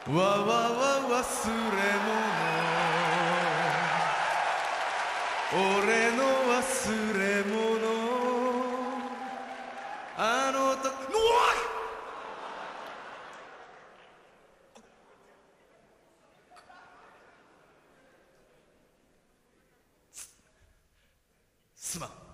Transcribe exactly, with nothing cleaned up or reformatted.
わわわ忘れ物俺の忘れ物あの時うわっすまん